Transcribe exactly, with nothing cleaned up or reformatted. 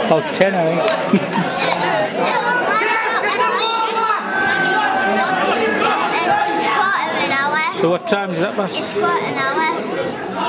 Oh, ten, I think. So what time is that, boss? It's quarter an hour.